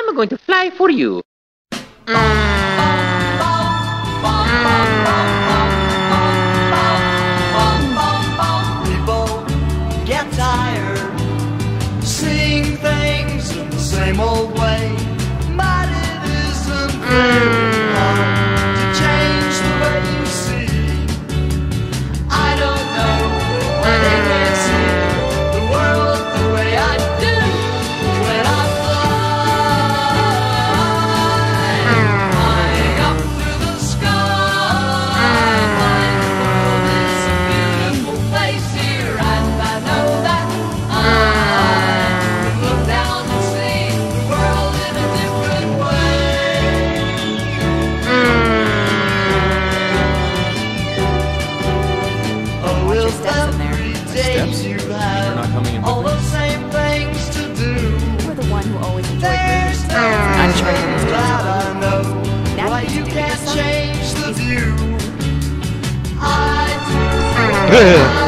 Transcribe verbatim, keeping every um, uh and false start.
I'm going to fly for you. People get tired seeing things in the same old way, but it isn't very hard to change the way you see. I don't know why they can't see the world the way I do when I fly, flying up through the sky. My world is a beautiful place here, and I know that I can look down and see the world in a different way. Oh, will every day you have not coming in with all me. the same things to do. We're the one who always enjoyed There's reading. no I'm sure you reason that I know Now why you you get to pick can't yourself. change the view. I do.